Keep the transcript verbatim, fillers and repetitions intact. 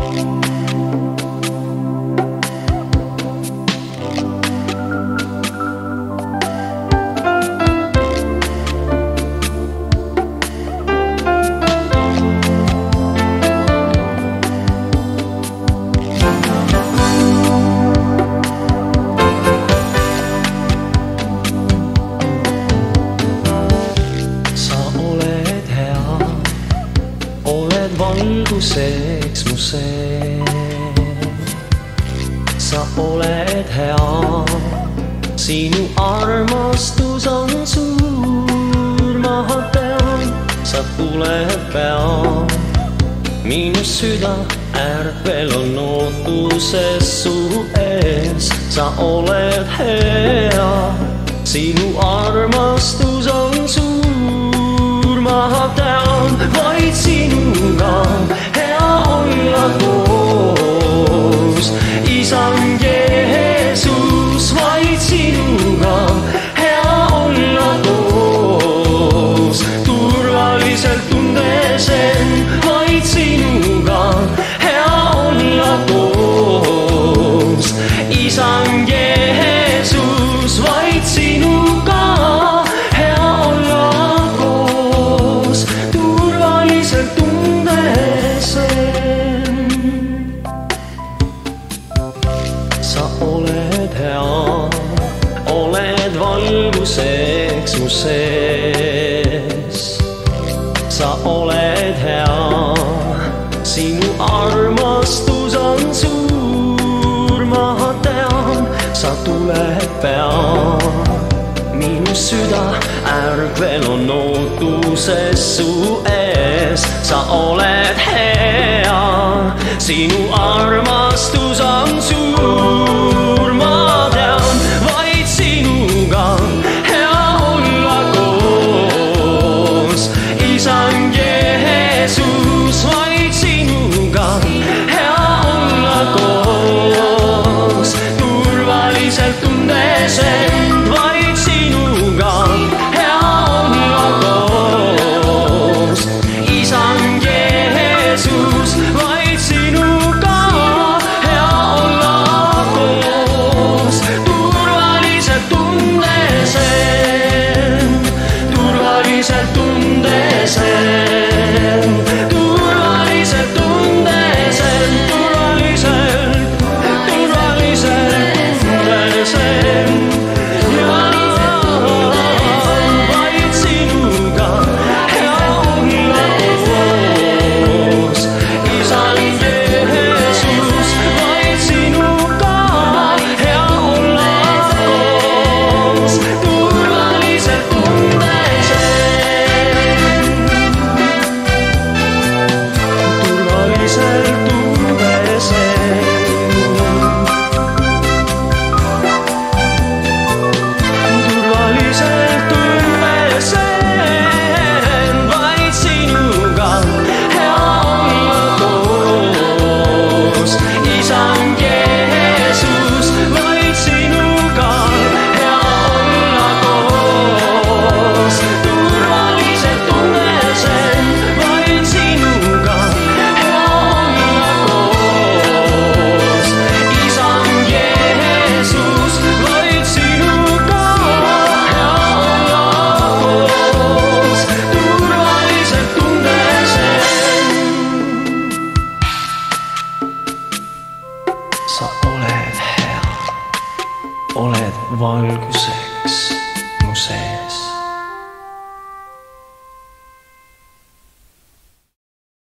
valguseks mu see. Sa oled hea, sinu armastus on suur, ma tean, sa tuled pea. Minu süda ärkvel on ootuses su ees, sa oled hea, sinu armastus on suur, ma tean, vaid sinuga hea olla koos. Isand Jeesus, vaid sinuga hea olla koos. Turvaliselt tundes end, vaid sinuga hea olla koos. Isand Jeesus, vaid sinuga hea olla koos. Turvaliselt tundes end. Sa oled hea, oled valguseks mu sees. Sa oled hea, sinu armastus on suur, ma tean, sa tuled pea. Minu süda ärkvel on ootuses su ees, sa oled hea, sinu armastus on suur, ma tean, vaid sinuga hea olla koos. Isand Jeesus, vaid sinuga hea olla koos. Turvaliselt tundes end, vaid sinuga hea olla koos. Isand Jeesus, vaid sinuga hea olla koos. Turvaliselt tundes end, turvaliselt tundes end, turvaliselt tundes end, turvaliselt, turvaliselt tundes end. Vaid sinuga hea olla koos. Isand Jeesus, vaid sinuga hea olla koos. Turvaliselt tundes end, turvaliselt tundes end, turvaliselt tundes end. Vaid sinuga hea olla koos. Isand Jeesus, vaid sinuga hea olla koos. Turvaliselt tundes end, vaid sinuga hea olla koos. Isand Jeesus, vaid sinuga hea olla koos. Turvaliselt tundes end. Sa oled hea, oled valguseks